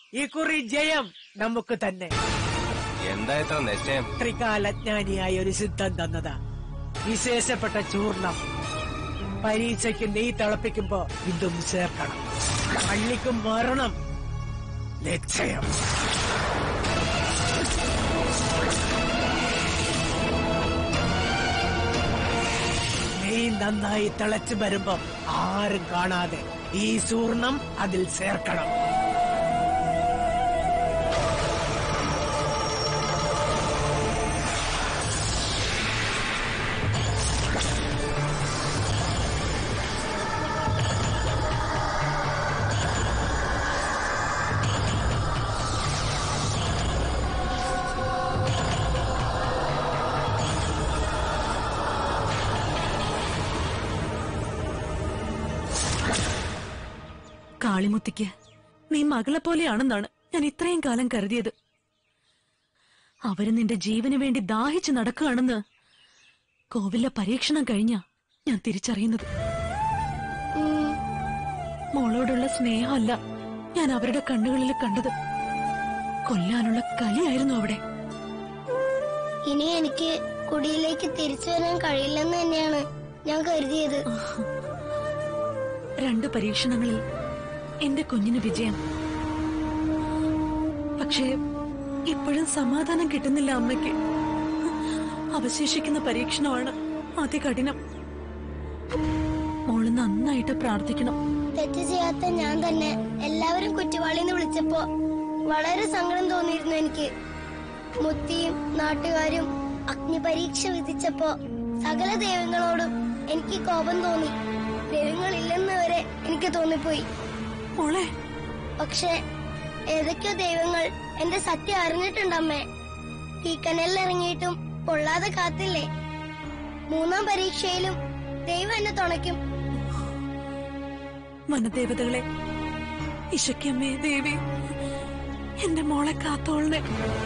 ഈ കുറി ജയം നമുക്ക് തന്നെ. എന്താ ഇത്ര നിശ്ചയം? ത്രികാലജ്ഞാനിയായ ഒരു സിദ്ധം തന്നതാ വിശേഷപ്പെട്ട ചൂർണം. പരീക്ഷയ്ക്ക് നെയ് തിളപ്പിക്കുമ്പോ ഇതും ചേർക്കണം. പള്ളിക്കും മരണം നിശ്ചയം. നെയ് നന്നായി തിളച്ചു വരുമ്പോ ആരും കാണാതെ ഈ ചൂർണം അതിൽ ചേർക്കണം. കാളിമുത്തിക്ക് നീ മകളെ പോലെയാണെന്നാണ് ഞാൻ ഇത്രയും കാലം കരുതിയത്. അവര് നിന്റെ ജീവന് വേണ്ടി ദാഹിച്ചു നടക്കുകയാണെന്ന് കോവിലെ പരീക്ഷണം കഴിഞ്ഞ ഞാൻ തിരിച്ചറിയുന്നത്. മോളോടുള്ള സ്നേഹമല്ല ഞാൻ അവരുടെ കണ്ണുകളിൽ കണ്ടത്, കൊല്ലാനുള്ള കലിയായിരുന്നു അവിടെ. ഇനി എനിക്ക് കുടിയിലേക്ക് തിരിച്ചു വരാൻ കഴിയില്ലെന്ന് തന്നെയാണ് ഞാൻ കരുതിയത്. 2 പരീക്ഷണങ്ങളിൽ എന്റെ കുഞ്ഞിന് വിജയം. പക്ഷേ ഇപ്പോഴും സമാധാനം കിട്ടുന്നില്ല അമ്മയ്ക്ക്. അവശേഷിക്കുന്ന പരീക്ഷണമാണ് അതികഠിനം. മോള് നന്നായിട്ട് പ്രാർത്ഥിക്കണം. തെറ്റ് ചെയ്യാത്ത ഞാൻ തന്നെ എല്ലാവരും കുറ്റവാളിന്ന് വിളിച്ചപ്പോ വളരെ സങ്കടം തോന്നിയിരുന്നു എനിക്ക്. മുത്തിയും നാട്ടുകാരും അഗ്നിപരീക്ഷ വിധിച്ചപ്പോ സകല ദൈവങ്ങളോടും എനിക്ക് കോപം തോന്നി. ദൈവങ്ങളില്ലെന്ന് വരെ എനിക്ക് തോന്നിപ്പോയി. പക്ഷെ ഏതൊക്കെയോ ദൈവങ്ങൾ എന്റെ സത്യം അറിഞ്ഞിട്ടുണ്ടമ്മേ. തീക്കനലിറങ്ങിയിട്ടും പൊള്ളാതെ കാത്തില്ലേ. 3ാം പരീക്ഷയിലും ദൈവം എന്നെ തുണയ്ക്കും. വനദേവതകളെ, ഇശക്കമ്മേ ദേവി, എന്റെ മോളെ കാത്തോളനെ.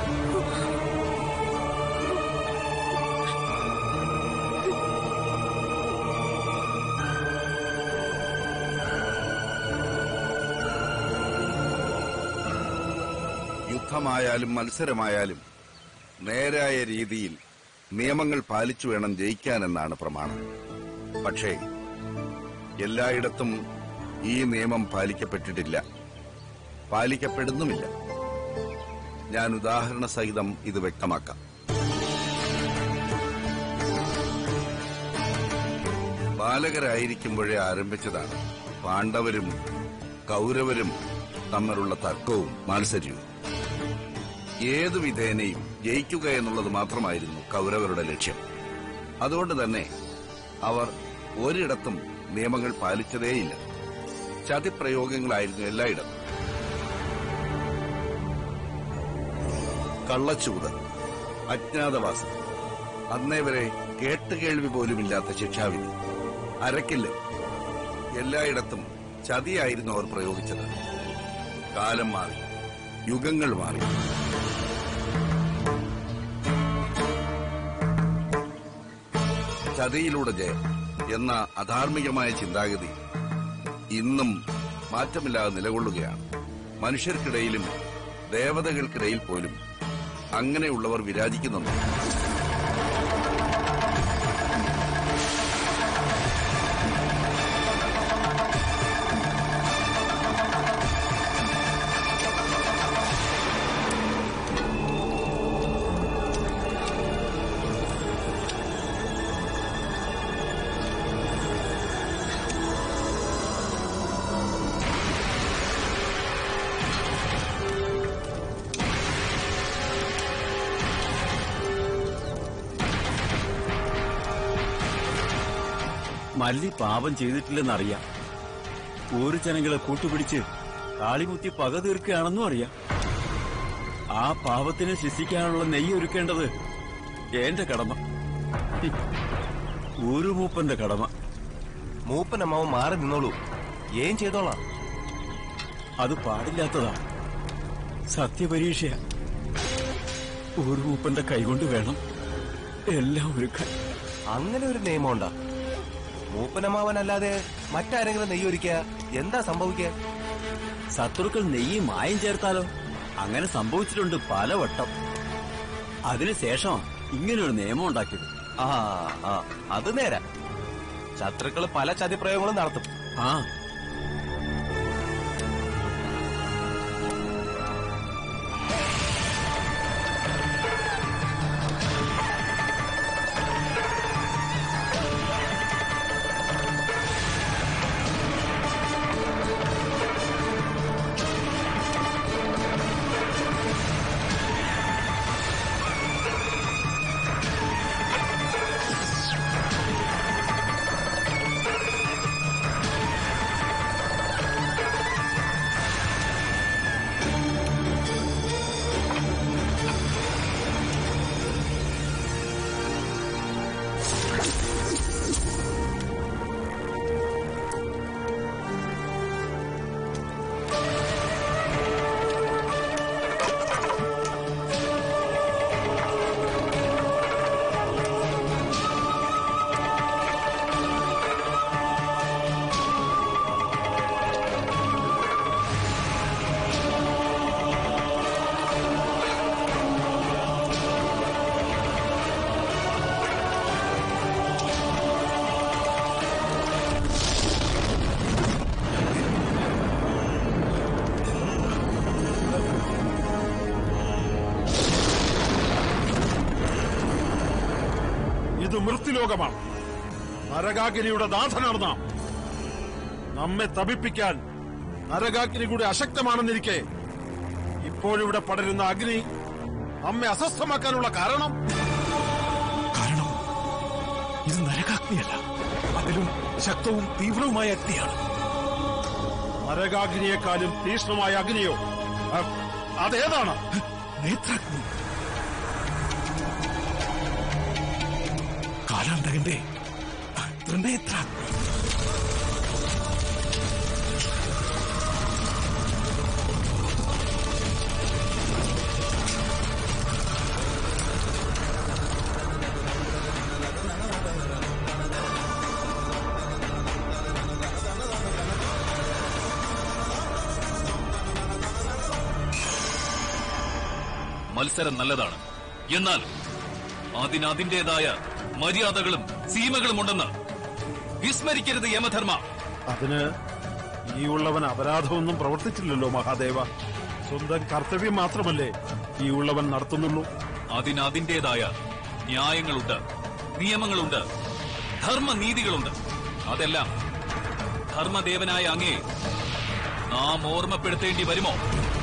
യുദ്ധമായാലും മത്സരമായാലും നേരായ രീതിയിൽ നിയമങ്ങൾ പാലിച്ചു വേണം ജയിക്കാനെന്നാണ് പ്രമാണം. പക്ഷേ എല്ലായിടത്തും ഈ നിയമം പാലിക്കപ്പെട്ടിട്ടില്ല, പാലിക്കപ്പെടുന്നുമില്ല. ഞാൻ ഉദാഹരണ സഹിതം ഇത് വ്യക്തമാക്കാം. ബാലകരായിരിക്കുമ്പോഴേ ആരംഭിച്ചതാണ് പാണ്ഡവരും കൗരവരും തമ്മിലുള്ള തർക്കവും മാത്സര്യവും. ഏതു വിധേനയും ജയിക്കുക എന്നുള്ളത് മാത്രമായിരുന്നു കൗരവരുടെ ലക്ഷ്യം. അതുകൊണ്ട് തന്നെ അവർ ഒരിടത്തും നിയമങ്ങൾ പാലിച്ചതേയില്ല. ചതിപ്രയോഗങ്ങളായിരുന്നു എല്ലായിടത്തും. കള്ളച്ചൂത്, അജ്ഞാതവാസം, അന്നേ വരെ കേട്ടുകേൾവി പോലുമില്ലാത്ത ശിക്ഷാവിധി, അരക്കില്ല്, എല്ലായിടത്തും ചതിയായിരുന്നു അവർ പ്രയോഗിച്ചത്. കാലം മാറി, യുഗങ്ങൾ മാറി. ചതിയിലൂടെ ജയം എന്ന അധാർമികമായ ചിന്താഗതി ഇന്നും മാറ്റമില്ലാതെ നിലകൊള്ളുകയാണ്. മനുഷ്യർക്കിടയിലും ദേവതകൾക്കിടയിൽ പോലും അങ്ങനെയുള്ളവർ വിരാജിക്കുന്നുണ്ട്. മല്ലി പാപം ചെയ്തിട്ടില്ലെന്നറിയാം. ഒരു ജനങ്ങളെ കൂട്ടുപിടിച്ച് കാളിമുത്തി പക തീർക്കുകയാണെന്നും അറിയാം. ആ പാപത്തിനെ ശിക്ഷിക്കാനുള്ള നെയ്യ് ഒരുക്കേണ്ടത് എന്റെ കടമ, ഒരു മൂപ്പന്റെ കടമ. മൂപ്പനമ്മാവൻ മാറി നിന്നോളൂ, ഏം ചെയ്തോളാം. അത് പാടില്ലാത്തതാ, സത്യപരീക്ഷയാ. ഒരു മൂപ്പന്റെ കൈകൊണ്ട് വേണം എല്ലാം ഒരുക്കാൻ. അങ്ങനെ ഒരു നിയമമുണ്ടാ? മൂപ്പനമ്മാവനല്ലാതെ മറ്റാരെങ്കിലും നെയ്യൊരുക്കുക എന്താ സംഭവിക്കുക? ശത്രുക്കൾ നെയ്യ് മായം ചേർത്താലോ? അങ്ങനെ സംഭവിച്ചിട്ടുണ്ട് പലവട്ടം. അതിനുശേഷം ഇങ്ങനൊരു നിയമം ഉണ്ടാക്കിയത്. ആ അത് നേരാ. ശത്രുക്കൾ പല ചതിപ്രയോഗങ്ങളും നടത്തും. ആ ഇത് മൃത്യുലോകമാണ്. നരകാഗ്നിയുടെ നാഥനാണ് നാം. നമ്മെ തപിപ്പിക്കാൻ നരകാഗ്നി കൂടി അശക്തമാണെന്നിരിക്കെ ഇപ്പോഴിവിടെ പടരുന്ന അഗ്നി നമ്മെ അസ്വസ്ഥമാക്കാനുള്ള കാരണം ഇത് നരകാഗ്നിയല്ല, അതിലും ശക്തവും തീവ്രവുമായ അഗ്നിയാണ്. നരകാഗ്നിയെക്കാളും തീക്ഷ്ണമായ അഗ്നിയോ? അതേതാണ്? നേത്രാഗ്നി. കാലാന്തകന്റെ ത്രിനേത്രാഗ്നി. മത്സരം നല്ലതാണ്, എന്നാൽ അതിനതിന്റേതായ മര്യാദകളും സീമകളും ഉണ്ടെന്ന് വിസ്മരിക്കരുത് യമധർമ്മ. അതിന് ഈ ഉള്ളവൻ അപരാധമൊന്നും പ്രവർത്തിച്ചില്ലല്ലോ മഹാദേവ. സ്വന്തം കർത്തവ്യം മാത്രമല്ലേ ഈ ഉള്ളവൻ നടത്തുന്നുള്ളൂ. അതിനതിന്റേതായ ന്യായങ്ങളുണ്ട്, നിയമങ്ങളുണ്ട്, ധർമ്മനീതികളുണ്ട്. അതെല്ലാം ധർമ്മദേവനായ അങ്ങേ നാം ഓർമ്മപ്പെടുത്തേണ്ടി വരുമോ?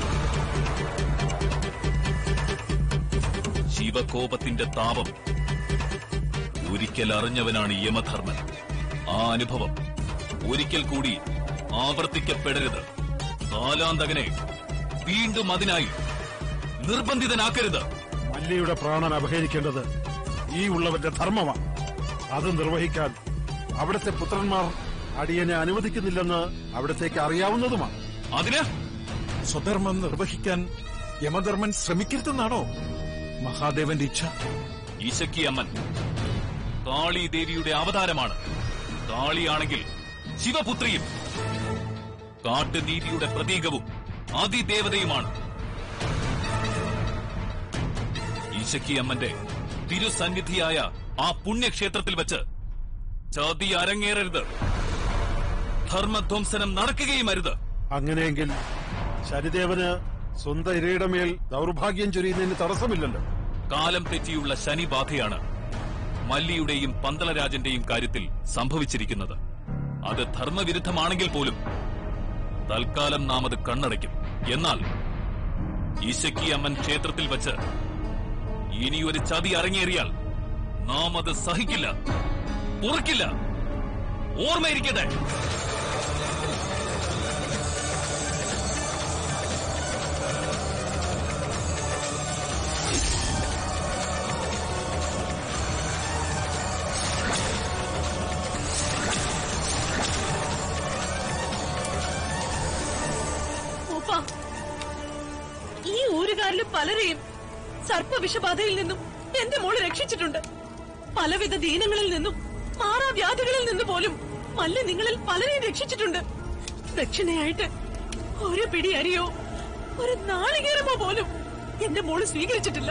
ശിവകോപത്തിന്റെ താപം ഒരിക്കൽ അറിഞ്ഞവനാണ് യമധർമ്മൻ. ആ അനുഭവം ഒരിക്കൽ കൂടി ആവർത്തിക്കപ്പെടരുത്. കാലാന്തകനെ വീണ്ടും അതിനായി നിർബന്ധിതനാക്കരുത്. മല്ലിയുടെ പ്രാണൻ അപഹരിക്കേണ്ടത് ഈ ഉള്ളവന്റെ ധർമ്മമാണ്. അത് നിർവഹിക്കാൻ അവിടുത്തെ പുത്രന്മാർ അടിയനെ അനുവദിക്കുന്നില്ലെന്ന് അവിടത്തേക്ക് അറിയാവുന്നതുമാണ്. അതിന് സ്വധർമ്മം നിർവഹിക്കാൻ യമധർമ്മൻ ശ്രമിക്കരുതെന്നാണോ മഹാദേവന്റെ ഇച്ഛ? ഈശക്കി അമ്മൻ കാളി ദേവിയുടെ അവതാരമാണ്. കാളിയാണെങ്കിൽ ശിവപുത്രിയും, കാട്ടുനീതിയുടെ പ്രതീകവും അതിദേവതയുമാണ്. ഈശക്കി അമ്മന്റെ തിരുസന്നിധിയായ ആ പുണ്യക്ഷേത്രത്തിൽ വെച്ച് ചതി അരങ്ങേറരുത്. ധർമ്മധ്വംസനം നടക്കുകയും അരുത്. അങ്ങനെയെങ്കിൽ ശനിദേവന് സ്വന്തം ഇരയുടെ മേൽ ദൗർഭാഗ്യം ചൊരിയുന്നതിന് തടസ്സമില്ലല്ലോ. കാലം തെറ്റിയുള്ള ശനിബാധയാണ് മല്ലിയുടെയും പന്തളരാജന്റെയും കാര്യത്തിൽ സംഭവിച്ചിരിക്കുന്നത്. അത് ധർമ്മവിരുദ്ധമാണെങ്കിൽ പോലും തൽക്കാലം നാം അത് കണ്ണടയ്ക്കും. എന്നാൽ ഈശക്കി അമ്മൻ ക്ഷേത്രത്തിൽ വച്ച് ഇനിയൊരു ചതി അരങ്ങേറിയാൽ നാം അത് സഹിക്കില്ല, പൊറുക്കില്ല. ഓർമ്മയിരിക്കട്ടെ. ഈ ഊരുകാരിലും പലരെയും സർപ്പവിഷബാധയിൽ നിന്നും എന്റെ മോള് രക്ഷിച്ചിട്ടുണ്ട്. പലവിധ ദീനങ്ങളിൽ നിന്നും മാറാവ്യാധികളിൽ നിന്ന് പോലും മല്ലി നിങ്ങളിൽ പലരെയും രക്ഷിച്ചിട്ടുണ്ട്. ദക്ഷിണയായിട്ട് ഒരു പിടി അരിയോ ഒരു നാളികേരമോ പോലും എന്റെ മോള് സ്വീകരിച്ചിട്ടില്ല.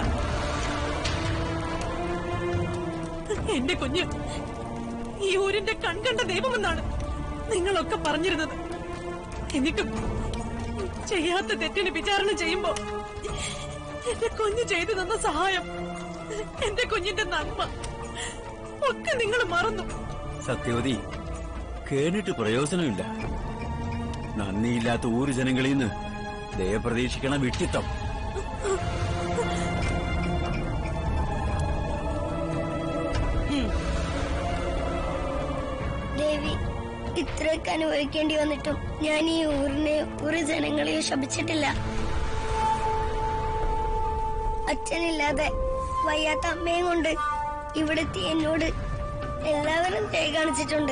എന്റെ കുഞ്ഞ് ഈ ഊരിന്റെ കൺകണ്ട ദൈവമെന്നാണ് നിങ്ങളൊക്കെ പറഞ്ഞിരുന്നത്. എന്നിട്ടും ചെയ്യാത്ത തെറ്റിന് വിചാരണ ചെയ്യുമ്പോ എന്റെ കുഞ്ഞ് ചെയ്തു തന്ന സഹായം, എന്റെ കുഞ്ഞിന്റെ നന്മ ഒക്കെ നിങ്ങൾ മറന്നു. സത്യവതി, കേണിട്ട് പ്രയോജനമില്ല. നന്ദിയില്ലാത്ത ഊരു ജനങ്ങളിൽ നിന്ന് ദയ പ്രതീക്ഷിക്കണ വിട്ടിത്തം. ദേവി, ഇത്രയൊക്കെ അനുഭവിക്കേണ്ടി വന്നിട്ടും ഞാൻ ഈ ഊരിനെ ഒരു ജനങ്ങളെയോ ശപിച്ചിട്ടില്ല. അച്ഛനില്ലാതെ വയ്യാത്ത അമ്മയും കൊണ്ട് ഇവിടെത്തി എന്നോട് എല്ലാവരും ദയ കാണിച്ചിട്ടുണ്ട്.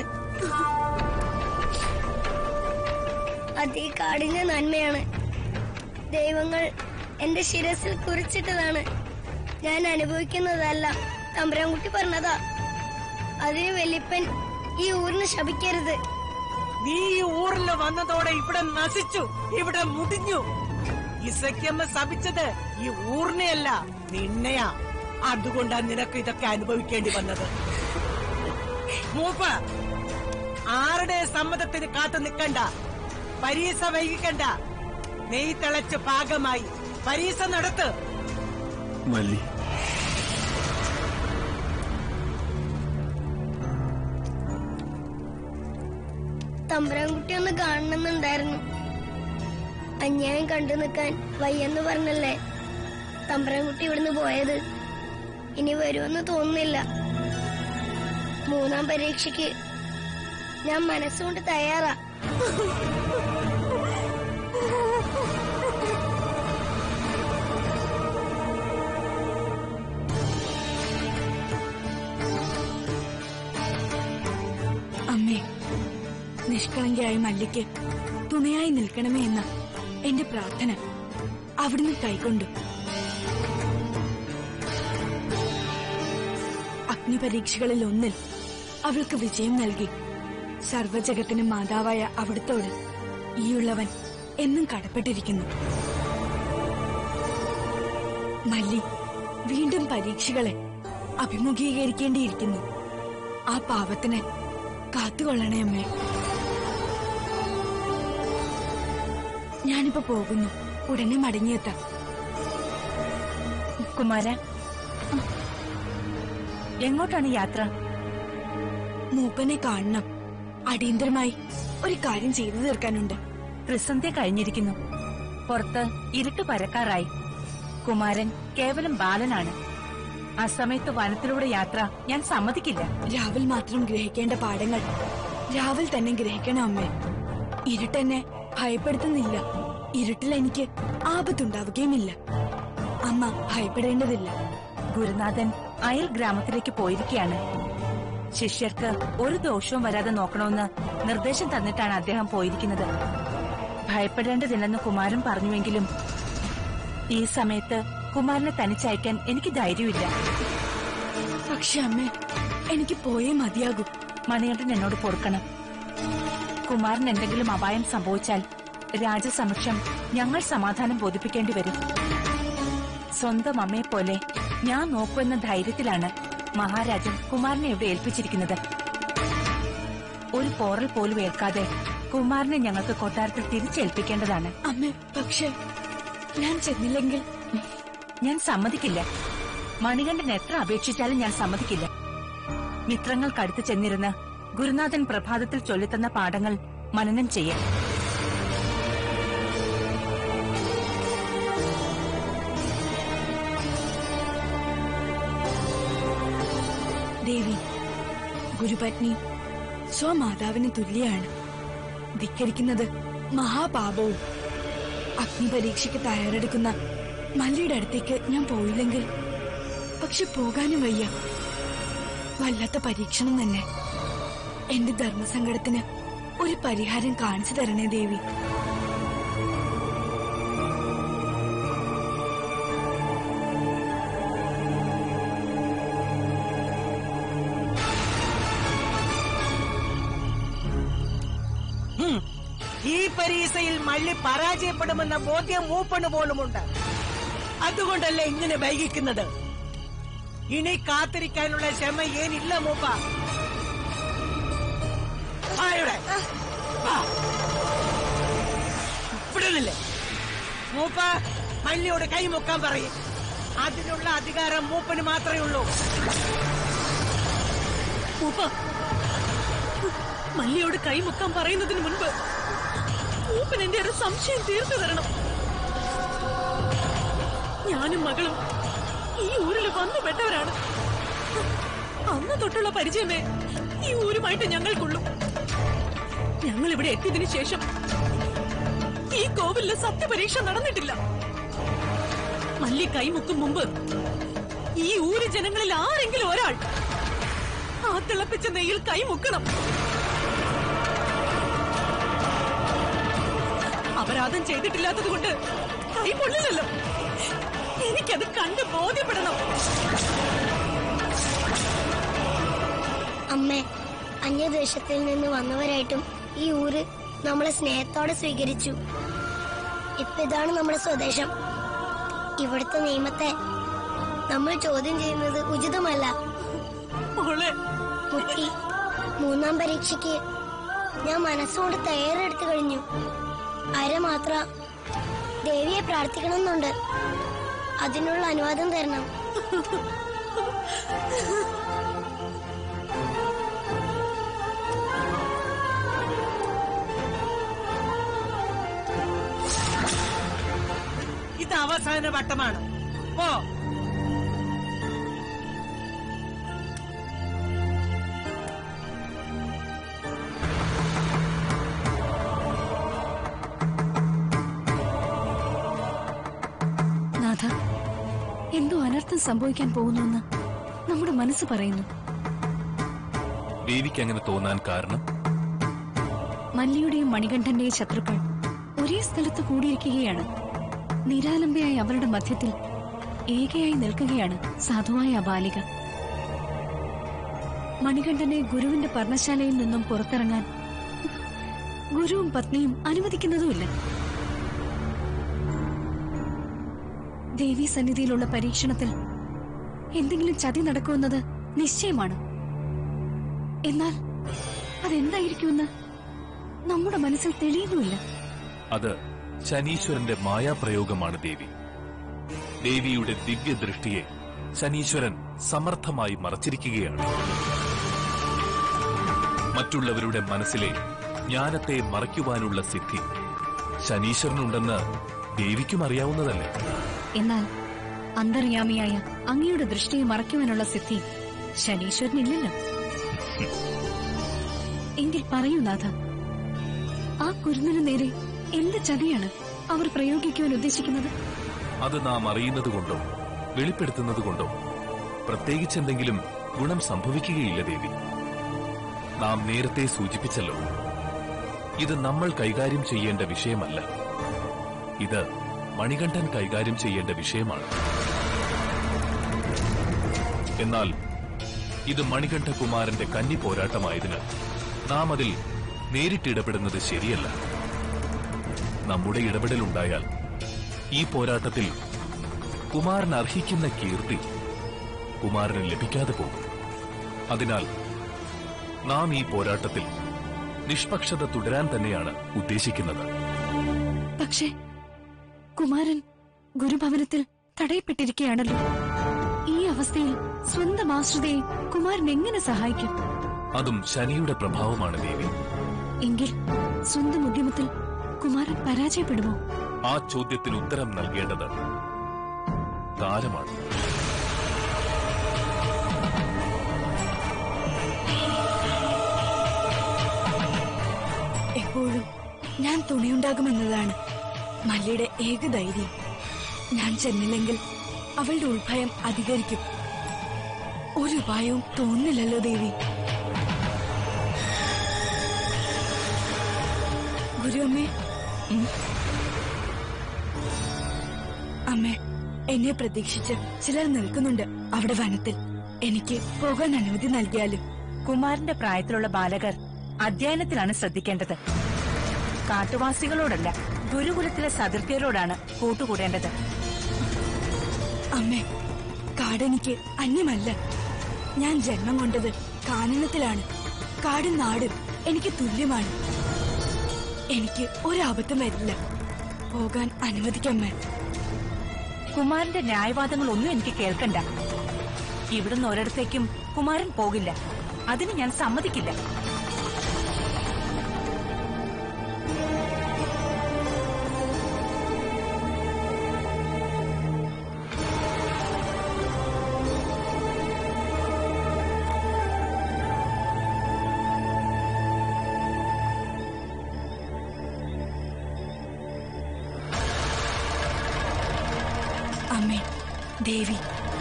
അത് ഈ കാടിന്റെ നന്മയാണ്. ദൈവങ്ങൾ എന്റെ ശിരസിൽ കുറിച്ചിട്ടതാണ്. ഞാൻ അനുഭവിക്കുന്നതല്ല. തമ്പുരാൻകുട്ടി പറഞ്ഞതാ. അതിന് വല്യപ്പൻ ഈ ഊരിനെ ശപിക്കരുത്. നീ ഈ ഊരിൽ വന്നതോടെ ഇവിടെ നശിച്ചു, ഇവിടെ മുടിഞ്ഞു. ഇസയ്ക്കമ്മ ശപിച്ചത് ഈ ഊരിനെയല്ല, നിന്നെയാ. അതുകൊണ്ടാ നിനക്ക് ഇതൊക്കെ അനുഭവിക്കേണ്ടി വന്നത്. മൂപ്പ ആരുടെ സമ്മതത്തിന് കാത്തു നിൽക്കണ്ട, പരീക്ഷ വൈകിക്കണ്ട. നെയ് തിളച്ച് പാകമായി, പരീക്ഷ നടത്ത്. മല്ലി, തമ്പുരാൻകുട്ടി ഒന്ന് കാണണമെന്നുണ്ടായിരുന്നു. അന്യായം കണ്ടു നിൽക്കാൻ വയ്യെന്ന് പറഞ്ഞല്ലേ തമ്പുരാൻകുട്ടി ഇവിടുന്ന് പോയത്. ഇനി വരുമെന്ന് തോന്നുന്നില്ല. 3ാം പരീക്ഷയ്ക്ക് ഞാൻ മനസ്സുകൊണ്ട് തയ്യാറാ. അമ്മേ, നിഷ്കളങ്കയായ മല്ലിക്ക് തുണയായി നിൽക്കണമേ എന്ന എന്റെ പ്രാർത്ഥന അവിടുന്ന് കൈക്കൊണ്ടു. അഗ്നിപരീക്ഷകളിൽ ഒന്നിൽ അവൾക്ക് വിജയം നൽകി സർവജഗത്തിന് മാതാവായ അവിടുത്തോട് ഈയുള്ളവൻ എന്നും കടപ്പെട്ടിരിക്കുന്നു. മല്ലി വീണ്ടും പരീക്ഷകളെ അഭിമുഖീകരിക്കേണ്ടിയിരിക്കുന്നു. ആ പാപത്തിന് കാത്തുകൊള്ളണേ അമ്മേ. ഞാനിപ്പോ പോകുന്നു. ഉടനെ മടങ്ങിയെത്താം. കുമാര, എങ്ങോട്ടാണ് യാത്ര? മൂപ്പനെ കാണണം. അടിയന്തരമായി ഒരു കാര്യം ചെയ്തു തീർക്കാനുണ്ട്. ത്രിസന്ധ്യ കഴിഞ്ഞിരിക്കുന്നു. പുറത്ത് ഇരുട്ട് പരക്കാറായി. കുമാരൻ കേവലം ബാലനാണ്. ആ സമയത്ത് വനത്തിലൂടെ യാത്ര ഞാൻ സമ്മതിക്കില്ല. രാവിൽ മാത്രം ഗ്രഹിക്കേണ്ട പാഠങ്ങൾ രാവിൽ തന്നെ ഗ്രഹിക്കണം അമ്മേ. ഇരുട്ടെന്നെ ഭയപ്പെടുത്തുന്നില്ല. ഇരുട്ടിൽ എനിക്ക് ആപത്തുണ്ടാവുകയുമില്ല. അമ്മ ഭയപ്പെടേണ്ടതില്ല. ഗുരുനാഥൻ അയൽ ഗ്രാമത്തിലേക്ക് പോയിരിക്കുകയാണ്. ശിഷ്യർക്ക് ഒരു ദോഷവും വരാതെ നോക്കണമെന്ന് നിർദ്ദേശം തന്നിട്ടാണ് അദ്ദേഹം പോയിരിക്കുന്നത്. ഭയപ്പെടേണ്ടതില്ലെന്ന് കുമാരൻ പറഞ്ഞുവെങ്കിലും ഈ സമയത്ത് കുമാരനെ തനിച്ചയക്കാൻ എനിക്ക് ധൈര്യമില്ല. പക്ഷെ അമ്മേ, എനിക്ക് പോയേ മതിയാകൂ. മണികണ്ഠൻ എന്നോട് പൊറുക്കണം. കുമാരൻ എന്തെങ്കിലും അപായം സംഭവിച്ചാൽ രാജസമക്ഷം ഞങ്ങൾ സമാധാനം ബോധിപ്പിക്കേണ്ടി വരും. സ്വന്തം അമ്മയെ പോലെ ഞാൻ നോക്കുമെന്ന ധൈര്യത്തിലാണ് മഹാരാജൻ കുമാരനെ ഇവിടെ ഏൽപ്പിച്ചിരിക്കുന്നത്. ഒരു പോറൽ പോലും ഏൽക്കാതെ കുമാരനെ ഞങ്ങൾക്ക് കൊട്ടാരത്തിൽ തിരിച്ചേൽപ്പിക്കേണ്ടതാണ്. അമ്മേ, പക്ഷെ ഞാൻ ചെന്നില്ലെങ്കിൽ ഞാൻ സമ്മതിക്കില്ല. മണികണ്ഠൻ എത്ര അപേക്ഷിച്ചാലും ഞാൻ സമ്മതിക്കില്ല. മിത്രങ്ങൾക്കടുത്ത് ചെന്നിരുന്ന് ഗുരുനാഥൻ പ്രഭാതത്തിൽ ചൊല്ലിത്തന്ന പാഠങ്ങൾ മനനം ചെയ്യാം. ദേവി, ഗുരുപത്നി സ്വമാതാവിന് തുല്യാണ്. ധിക്കരിക്കുന്നത് മഹാപാപവും. അഗ്നിപരീക്ഷയ്ക്ക് തയ്യാറെടുക്കുന്ന മല്ലിയുടെ അടുത്തേക്ക് ഞാൻ പോയില്ലെങ്കിൽ, പക്ഷെ പോകാനും വയ്യ. വല്ലാത്ത പരീക്ഷണം തന്നെ. എന്റെ ധർമ്മസങ്കടത്തിന് ഒരു പരിഹാരം കാണിച്ചു തരണേ ദേവി. ഈ പരീക്ഷയിൽ മല്ലി പരാജയപ്പെടുമെന്ന ബോധ്യം മൂപ്പണ് പോലുമുണ്ട്. അതുകൊണ്ടല്ലേ ഇങ്ങനെ വൈകിക്കുന്നത്. ഇനി കാത്തിരിക്കാനുള്ള ക്ഷമ ഏനില്ല മൂപ്പ. ഇവിടുന്നില്ലേ മൂപ്പ മല്ലിയോട് കൈമുക്കാൻ പറയും. അതിനുള്ള അധികാരം മൂപ്പന് മാത്രമേ ഉള്ളൂ. മൂപ്പ മല്ലിയോട് കൈമുക്കാൻ പറയുന്നതിന് മുൻപ് മൂപ്പൻ എന്റെ ഒരു സംശയം തീർത്തു തരണം. ഞാനും മകളും ഈ ഊരിൽ വന്നു പെട്ടവരാണ്. അന്ന് തൊട്ടുള്ള പരിചയമേ ഈ ഊരുമായിട്ട് ഞങ്ങൾക്കുള്ളൂ. ഞങ്ങൾ ഇവിടെ എത്തിയതിനു ശേഷം ഈ കോവിലില് സത്യപരീക്ഷ നടന്നിട്ടില്ല. മല്ലി കൈമുക്കും മുമ്പ് ഈ ഊര് ജനങ്ങളിൽ ആരെങ്കിലും ഒരാൾ ആ തിളപ്പിച്ച നെയ്യിൽ കൈമുക്കണം. അപരാധം ചെയ്തിട്ടില്ലാത്തത് കൊണ്ട് കൈ പൊള്ളില്ലല്ലോ. എനിക്കത് കണ്ട് ബോധ്യപ്പെടണം. അമ്മേ, അന്യദേശത്തിൽ നിന്ന് വന്നവരായിട്ടും ഈ ഊര് നമ്മളെ സ്നേഹത്തോടെ സ്വീകരിച്ചു. ഇപ്പൊ ഇതാണ് നമ്മുടെ സ്വദേശം. ഇവിടുത്തെ നിയമത്തെ നമ്മൾ ചോദ്യം ചെയ്യുന്നത് ഉചിതമല്ല. കുട്ടി, 3ാം പരീക്ഷയ്ക്ക് ഞാൻ മനസ്സുകൊണ്ട് തയ്യാറെടുത്തു കഴിഞ്ഞു. അരമാത്ര ദേവിയെ പ്രാർത്ഥിക്കണമെന്നുണ്ട്. അതിനുള്ള അനുവാദം തരണം. ഇത് അവസാന വട്ടമാണ്. ഓ നാഥ, എന്തോ അനർത്ഥം സംഭവിക്കാൻ പോകുന്നുവെന്ന് നമ്മുടെ മനസ്സ് പറയുന്നു. ദേവിക്ക് അങ്ങനെ തോന്നാൻ കാരണം മല്ലിയുടെയും മണികണ്ഠന്റെയും ശത്രുക്കൾ ഒരേ സ്ഥലത്ത് കൂടിയിരിക്കുകയാണ്. നിരാലംബയായി അവരുടെ മധ്യത്തിൽ ഏകയായി നിൽക്കുകയാണ് സാധുവായ ആ ബാലിക. മണികണ്ഠനെ ഗുരുവിന്റെ പർണശാലയിൽ നിന്നും പുറത്തിറങ്ങാൻ ഗുരുവും പത്നിയും അനുവദിക്കുന്നതുമില്ല. ദേവീ സന്നിധിയിലുള്ള പരീക്ഷണത്തിൽ എന്തെങ്കിലും ചതി നടക്കുമെന്നത് നിശ്ചയമാണ്. എന്നാൽ അതെന്തായിരിക്കുമെന്ന് നമ്മുടെ മനസ്സിൽ തെളിയുന്നുമില്ല. അത് ശനീശ്വരന്റെ മായാപ്രയോഗമാണ് ദേവി. ദേവിയുടെ ദിവ്യദൃഷ്ടിയെ ശനീശ്വരൻ സമർത്ഥമായി മറച്ചിരിക്കുകയാണ്. മറ്റുള്ളവരുടെ മനസ്സിലെ ജ്ഞാനത്തെ മറയ്ക്കുവാനുള്ള സിദ്ധി ശനീശ്വരനുണ്ടെന്ന് ദേവിക്കും അറിയാവുന്നതല്ലേ. എന്നാൽ അന്തർയാമിയായ അങ്ങയുടെ ദൃഷ്ടിയെ മറയ്ക്കുവാനുള്ള സിദ്ധി ശനീശ്വരനില്ലല്ലോ. എങ്കിൽ പറയൂ നാഥ, ആ കുരുന്നിനു നേരെ എന്ത് ചതിയാണ് അവർ പ്രയോഗിക്കുവാൻ ഉദ്ദേശിക്കുന്നത്? അത് നാം അറിയുന്നതുകൊണ്ടോ വെളിപ്പെടുത്തുന്നതുകൊണ്ടോ പ്രത്യേകിച്ചെന്തെങ്കിലും ഗുണം സംഭവിക്കുകയില്ല ദേവി. നാം നേരത്തെ സൂചിപ്പിച്ചല്ലോ, ഇത് നമ്മൾ കൈകാര്യം ചെയ്യേണ്ട വിഷയമല്ല. ഇത് മണികണ്ഠൻ കൈകാര്യം ചെയ്യേണ്ട വിഷയമാണ്. എന്നാൽ ഇത് മണികണ്ഠകുമാരന്റെ കന്നി പോരാട്ടമായതിനാൽ നാം അതിൽ നേരിട്ടിടപെടുന്നത് ശരിയല്ല. നമ്മുടെ ഇടപെടലുണ്ടായാൽ ഈ പോരാട്ടത്തിൽ കുമാരൻ അർഹിക്കുന്ന കീർത്തി കുമാരന് ലഭിക്കാതെ പോകും. അതിനാൽ നാം ഈ പോരാട്ടത്തിൽ നിഷ്പക്ഷത തുടരാൻ തന്നെയാണ് ഉദ്ദേശിക്കുന്നത്. പക്ഷേ കുമാരൻ ഗുരുഭവനത്തിൽ തടയപ്പെട്ടിരിക്കുകയാണല്ലോ. ഈ അവസ്ഥയിൽ സ്വന്തം ആശ്രിതയെ കുമാരൻ എങ്ങനെ സഹായിക്കും? അതും ശനിയുടെ പ്രഭാവമാണ് ദേവി. എങ്കിൽ സ്വന്തം ഉദ്യമത്തിൽ കുമാരൻ പരാജയപ്പെടുമോ? ആ ചോദ്യത്തിന് ഉത്തരം നൽകേണ്ടത് കാലമാണ്. എപ്പോഴും ഞാൻ തുണയുണ്ടാകുമെന്നതാണ് മല്ലിയുടെ ഏക ധൈര്യം. ഞാൻ ചെന്നില്ലെങ്കിൽ അവളുടെ ഉൾഭയം അധികരിക്കും. ഒരു ഉപായവും തോന്നില്ലല്ലോ ദേവി. ഗുരുവമ്മേ, അമ്മേ, എന്നെ പ്രതീക്ഷിച്ച് ചിലർ നിൽക്കുന്നുണ്ട് അവിടെ വനത്തിൽ. എനിക്ക് പോകാൻ അനുമതി നൽകിയാലും. കുമാരന്റെ പ്രായത്തിലുള്ള ബാലകർ അധ്യയനത്തിലാണ് ശ്രദ്ധിക്കേണ്ടത്. കാട്ടുവാസികളോടല്ല, ഗുരുകുലത്തിലെ സദൃത്യരോടാണ് കൂട്ടുകൂടേണ്ടത്. അമ്മേ, കാടെനിക്ക് അന്യമല്ല. ഞാൻ ജന്മം കൊണ്ടത് കാനനത്തിലാണ്. കാടും നാടും എനിക്ക് തുല്യമാണ്. എനിക്ക് ഒരബദ്ധം വരില്ല. പോകാൻ അനുവദിക്കമ്മേ. കുമാരന്റെ ന്യായവാദങ്ങളൊന്നും എനിക്ക് കേൾക്കണ്ട. ഇവിടുന്ന് ഒരിടത്തേക്കും കുമാരൻ പോകില്ല. അതിന് ഞാൻ സമ്മതിക്കില്ല. അമ്മേ, ദേവി,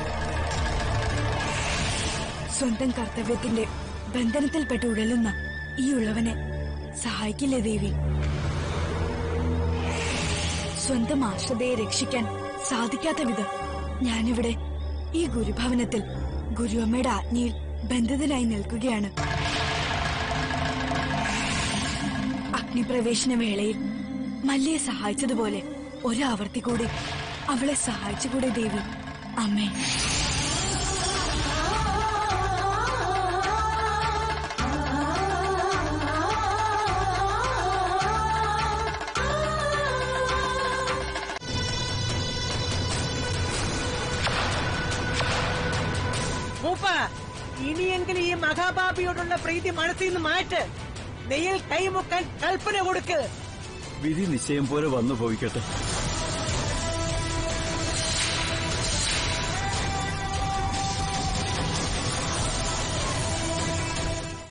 സ്വന്തം കർത്തവ്യത്തിന്റെ ബന്ധനത്തിൽപ്പെട്ട് ഉഴലുന്ന ഈ ഉള്ളവനെ സഹായിക്കില്ലേ ദേവി? സ്വന്തം ആശ്രതയെ രക്ഷിക്കാൻ സാധിക്കാത്ത വിധം ഞാനിവിടെ ഈ ഗുരുഭവനത്തിൽ ഗുരുവമ്മയുടെ ആജ്ഞയിൽ ബന്ധിതനായി നിൽക്കുകയാണ്. അഗ്നിപ്രവേശന വേളയിൽ മല്ലിയെ സഹായിച്ചതുപോലെ ഒരാവർത്തി കൂടി അവളെ സഹായിച്ചുകൂടെ ദേവി? അമ്മേ. മൂപ്പ, ഇനിയെങ്കിലും ഈ മഹാബാബിയോടുള്ള പ്രീതി മനസ്സിൽ നിന്ന് മാറ്റ്. നെയ്യിൽ കൈമുക്കാൻ കൽപ്പന കൊടുക്ക്. വിധി നിശ്ചയം പോലെ വന്നു ഭവിക്കട്ടെ.